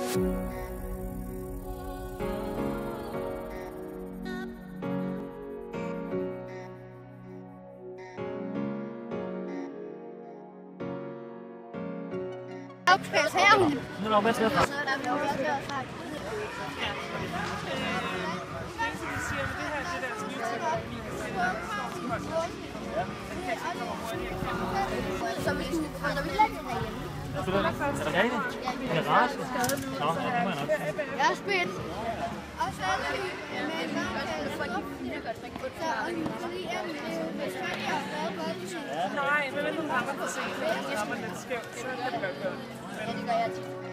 Nu er der med til at Er der rigtigt? Garage? Nå, det må jeg nok. Jeg har spillet. Og så er vi Nej, men hvis du rammer for sent, så rammer den skævt, så kan det godt gøre. Ja, det gør jeg tit.